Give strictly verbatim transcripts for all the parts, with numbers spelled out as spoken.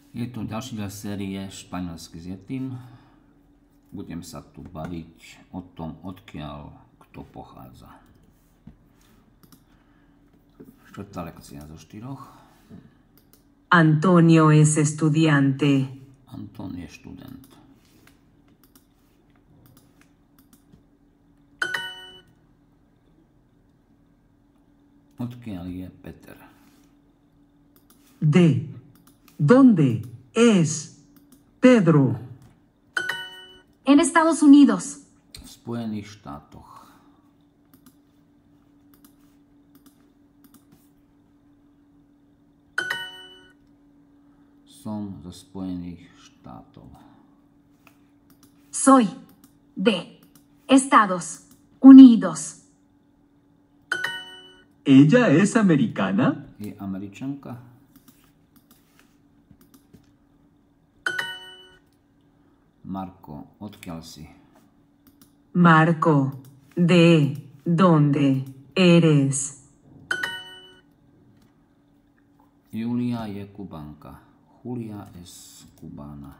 Je to ďalší diel série Španielsky s Yetim. Budem sa tu baviť o tom, odkiaľ kto pochádza. Štvrtá lekcia zo štyroch. Antonio es estudiante. Anton je študent. Odkiaľ je Peter? De. ¿Dónde es Pedro? En Estados Unidos. V Spojených štátoch. Som zo Spojených štátov. Soy de Estados Unidos. ¿Ella es americana? Je Američanka? Marko, odkiaľ si? Marco. ¿De dónde eres? Julia je Kubanka. Julia es Kubána.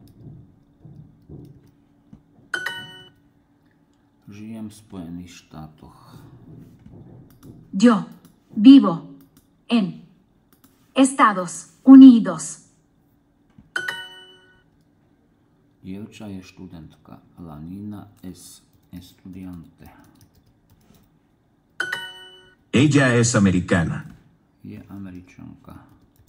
Žijem v Spojených štátoch. Yo vivo en Estados Unidos. Dievča je študentka. La niña es estudiante. Ella es americana. Je Američanka.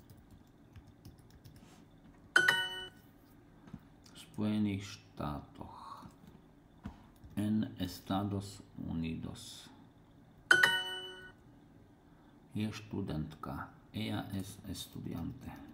V Spojených štátoch. En Estados Unidos. Je študentka. Ella es estudiante.